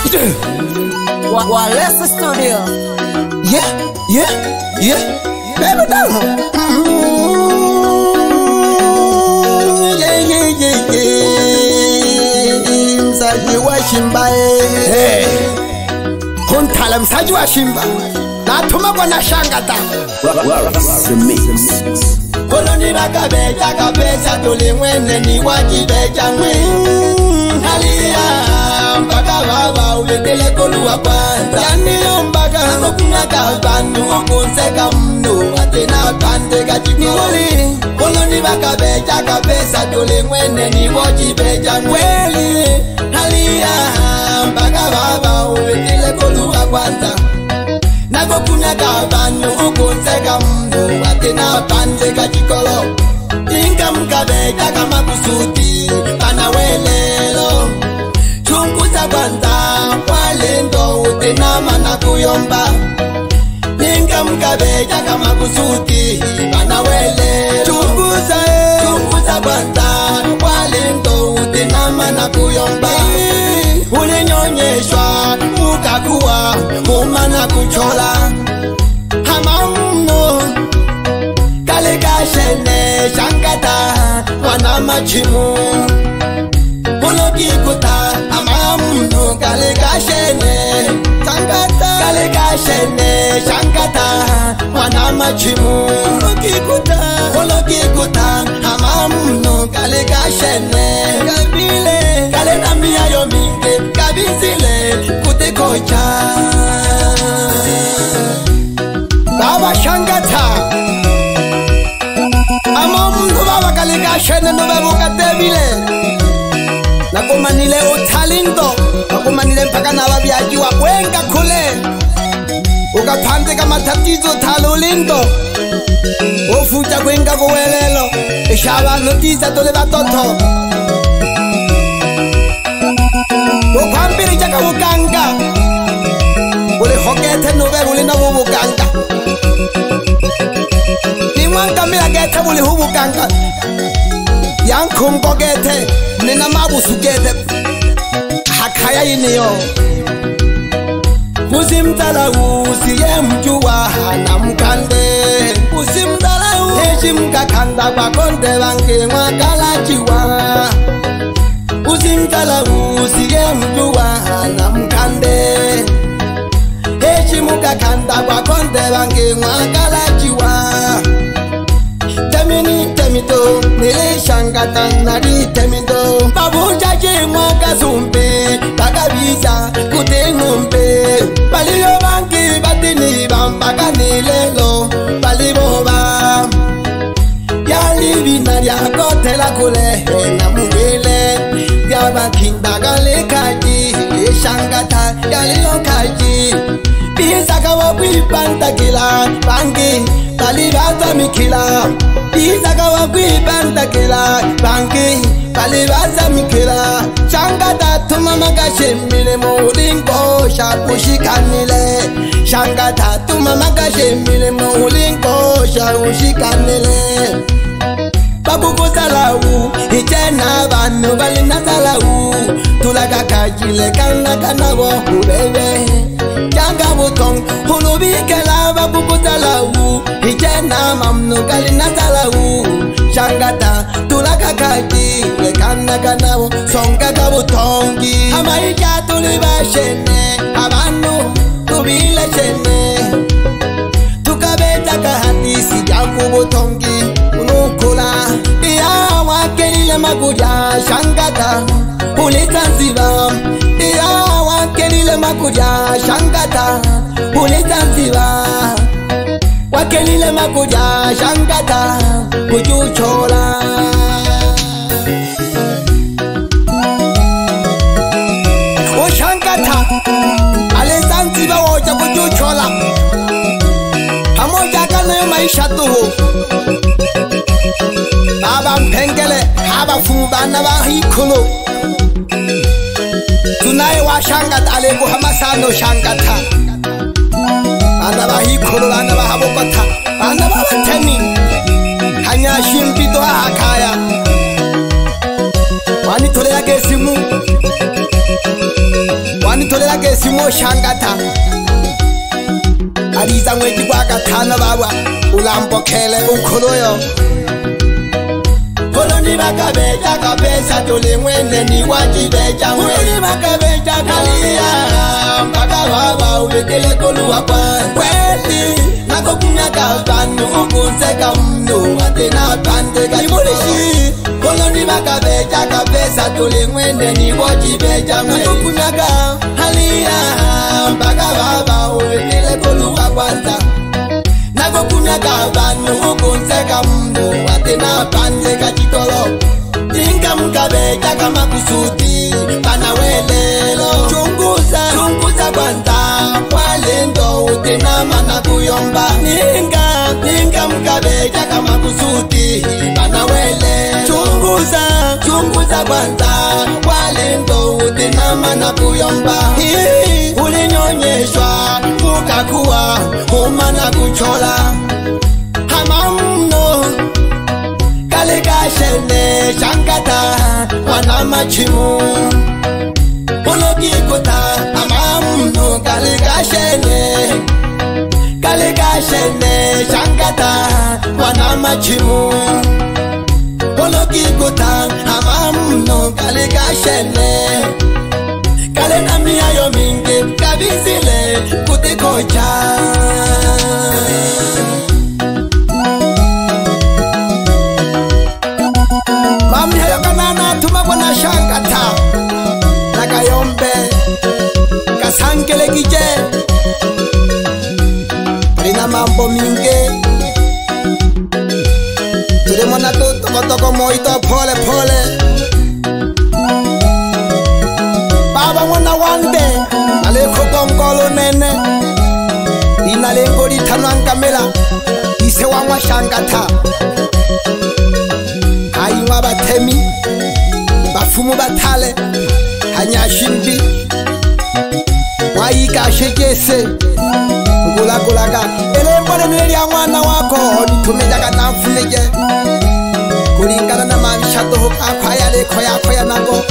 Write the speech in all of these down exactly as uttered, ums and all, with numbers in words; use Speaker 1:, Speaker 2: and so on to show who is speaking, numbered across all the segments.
Speaker 1: Walesa Studio.
Speaker 2: Yeah, yeah, yeah. Baby down. Yeah, yeah, yeah, yeah. Msaji wa shimba eh. Huntala msaji wa shimba. Natuma kwa na shangata. Koloni bakabeja kabeja tulimwene ni wajibeja mwe. Halia mpaka baba uwekele koluwa kwanza. Yani mpaka kuna kabanu wakunseka mnu atena kante kachikoli. Koloni bakabeja kabeja tulimwene ni wajibeja mwe. Halia mpaka baba uwekele koluwa kwanza. Nako kuna kabanu ukunseka mnu atena kante kachikolo. Inga mkabeja kama kusuti panawelelo. Chunguza kwanza walendo utenama na kuyomba. Inga mkabeja kama kusuti panawelelo. Chunguza eh. Chunguza kwanza walendo utenama na kuyomba. Ulinyonyeshwa ukakuwa umana kuchola. Hamamuno kale kashene shankata wana machimu. Ulokikuta amamuno kale kashene shankata kale kashene shankata wana machimu. Ulokikuta ulokikuta amamuno kale kashene kabile kale nambia yo minge kabizile kutekocha. Baba shankata amamuno baba kale kashene no baba katebile. Nakumanile utalindo, nakumanile mpaka na wabiajiwa wenga kule. Ukapande kama tatizo talulindo. Ufuja kwenga kuwelelo, ishaba notiza tole batoto. Ukambiri jaka ukanga, ule hokete nube ule na wubukanga. Imwanga mila gete ule hubukanga. Yankum gete nina mabusu gete hakaya yiniyo. Usimtala usiye mjua na mkande. Usimtala uheshi mkakanda kwa konde wange mwakalachiwa. Usimtala usiye mjua na mkande. Heshi mkakanda kwa konde wange mwakalachiwa. Temini temito nile shangata nari temito. Babu jaji mwaka zumbi bakabiza kute ngumbi. Baliyo banki batini bambaka nilelo baliboba. Yali binari akote la kule na mungile. Yaba kindagale kaji shangata yalilo kaji. Bisa kawapi pantakila banki balibaza mikila. Bisa kawapi pantakila banki balibaza mikila. Shangata tumama kashemile mulingo shakushikanile. Shangata tumama kashemile mulingo shakushikanile. Bakukusalau itena banu balina salau. Tulaka kajile kana kana wohu bebe. Janga butong hulubikela bakukusalau itena mamnu kalina salau. Shangata tulaka kajile kana kana wo songa kabutongi. Amaija tulibashene abanu tubile shene. Tukabeta kahatisi jangu butongi unukula. Iya wakelile makuja shangata ulizanziba. Iya wakelile makuja shangata ulizanziba. Wakelile makuja shangata kujuchola. O shangata alizanziba woja kujuchola. Hamoja kana yo maisha tuho. Aba mpengele haba fubana ba hikulo. Tunaye wa shangata alego hamasano shangata. Ana ba hikulo ana ba habokota. Ana ba teni. Hanya shimpito hakaya. Wani tole yake simu. Wani tole yake mwezi moshangata aliza mwezi kwa gatano baba ulambokele ukoloyo Koloni bakabeja kabesa tole mwende ni wajibeja mwe Koloni bakabeja kalia mpaka baba uwekele koluwa kwa kweli Nako kunyaka banu ukunzeka mnu watena pande kalimulishi Koloni bakabeja kabesa tole mwende ni wajibeja mwe Nako kunyaka halia mpaka baba uwekele koluwa kwanza Nako kunyaka banu ukunzeka mnu watena pande kachikolo Tinga mkabeja kama kusudi Pana welelo Chunguza, chunguza kwanza Walendo utena mana kuyomba Ninga, ninga mkabeja kama kusudi Pana welelo Chunguza, chunguza kwanza Walendo utena mana kuyomba Ulinyonyeshwa, ukakuwa Umana kuchola Hamamno Kalikashene shankata wana machimu Unokikuta amamu kalikashene Kalikashene shankata wana machimu Unokikuta amamu kalikashene Kalena miyayo mingi kabizile kutikocha Mami hayo kanana tumabona shangata Nakayombe Kasangele kije Rina mambo mingi Turemona tu toko toko moito pole pole Baba mwana wande Naleko gongolo nene Inalengo litanwangamela Ise wangwa shangata Hayiwa batemi Bafumu batale Hanyashimbi Waika shekese Gula gulaga Ele mbole nweli ya mwana wako Nitumejaga na mfuneje Kulingana na manisha toho Akwaya leko yako ya nago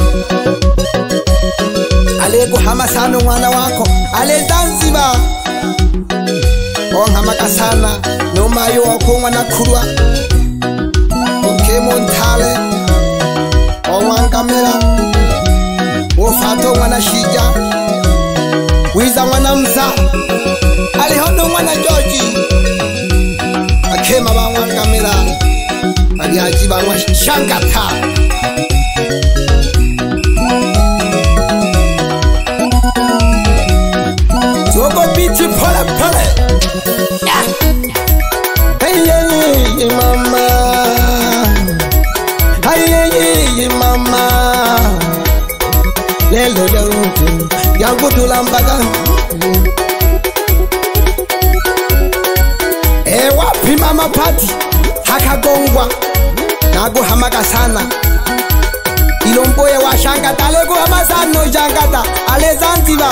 Speaker 2: Alego hamasano mwana wako Ale Zanzibar Onga makasana Numayo wako mwana kurwa Montale Owangamela Ofato mwana shija Wiza mwana mza Alihondo mwana George Akema ba wangamela Aliajiba mwana shangata Zogo biti pole pole Hey hey hey mama Hey mama Lelo yangu Yangu tulambaga E wapi mama pati Hakagongwa Nago hamaka sana Ilomboye wa shangata Alego hamasano shangata Ale Zanzibar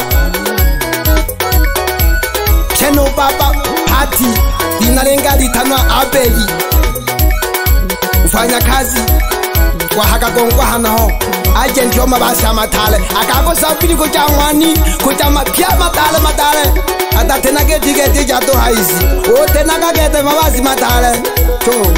Speaker 2: Cheno baba pati Inalenga litanwa abeli Ufanya kazi Wahaka gongwa hanaho Agent yoma basi amatale Akako safiri kucha mwani Kucha mapia matale matale Ata tena geti geti jato haisi O tena kagete mabasi matale Cho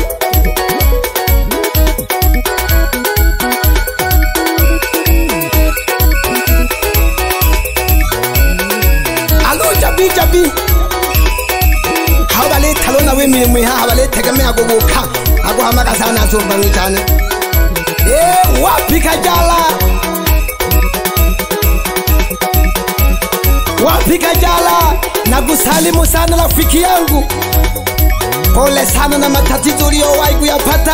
Speaker 2: Alo jabi jabi Hawale talona we mire mwe hawale tegame agogoka Ago hamaka sana zombangi chane Eh, wapi kajala Wapi kajala Nagusalimu sana rafiki yangu Pole sana na matatizo uliyowahi kuyapata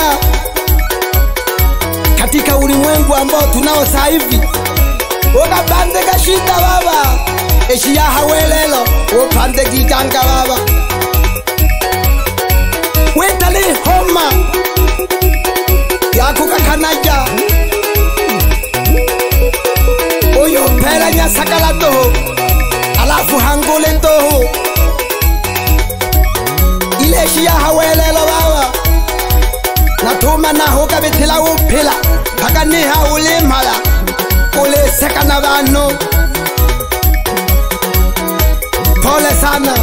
Speaker 2: Katika ulimwengu ambao tunao sasa hivi Ukapande kashida baba Eshi ya hawelelo Upande kijanga baba Wetali homa Yaku kakanaja Oyo pera nya sakala toho Alafu hangole toho Ile shia hawelelo baba Natuma na hoka betela upila Paka niha ule mala Ule sekana bano pole sana.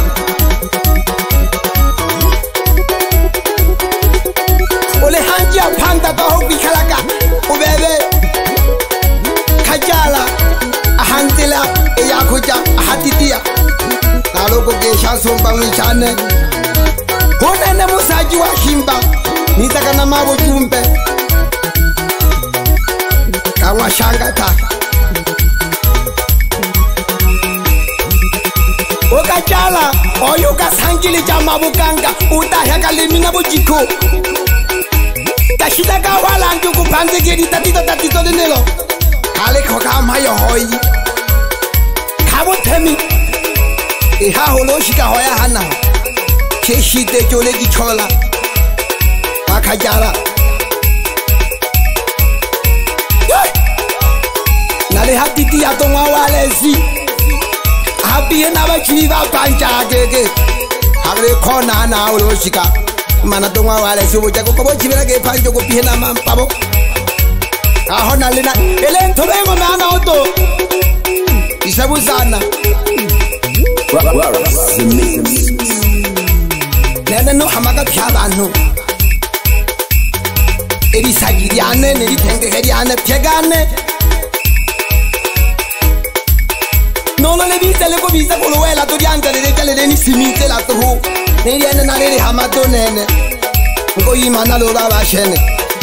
Speaker 2: Ole hanjia panda ka hobi kalaka ubebe kajala ahantila eyakuja ahatitia naloko gesha somba mwichane konene musaji wa himba nitaka na mabo jumbe kawa shangata okajala oyo kasangili jama bukanga utahya kalimina bujiko kashida ka wala njuku panze gedi tatito tatito denelo kale koka mayo hoyi kabo temi iha holo shika hoya hana cheshite jole ki chola akajala nale hatiti atonwa walezi habiye na bachiva panja gege hagre khona na holo shika mana tongwa wale sibo jako ko chibela ke panjo ko pihena mampabo ahona lena ele thobengo mana oto isabu sana nene no hamaka pyabantu eri sagiriane neri tengeriane pyegane nolo le vita le ko visa ko wela to dianta le tele le ni simite la to neri ene na le hamato nene ngo yimana lo baba shene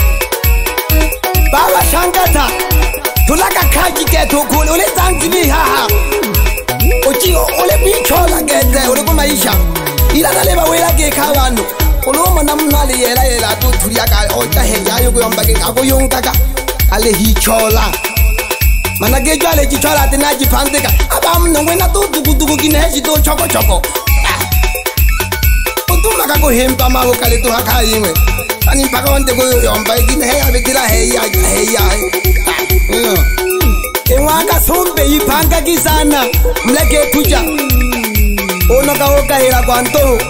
Speaker 2: baba shangata tulaka kaji ke to ko le tsanzi bi ha ha ochi ole bi chola gete ole ko maisha ila na le ba wela ke khabano olo mona mna le yela yela to thuria ka o ta he ya yo ko yomba ke ako yonga ka ale hi chola mana ke jwale ji chola tena ji phandeka aba mno wena to dugu dugu kine ji to choko choko tu maka ko hempa ma ko kale to hakha yinwe ani paka onte ko yomba kine he abitila he ya he ya enwa ka sombe ipanga kisana mleke tuja ono ka oka hera kwanto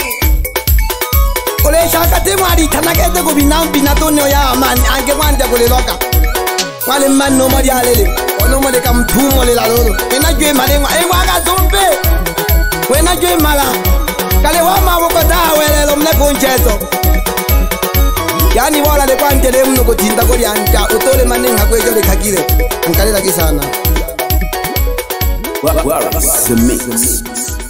Speaker 2: ole shaka te mari tanake te ko binambi na to no ya man ange kwande ko le loka wale man no mari alele ono mole kam thumo le la lolo ena jwe male enwa ka sombe wena jwe mala kale wa maboko tawelelo mne konchezo yani wala le kwante le mno ko tinda ko lyanja utole manenga kwejo le khakile nkalela kisana. Wow, wow, the mix.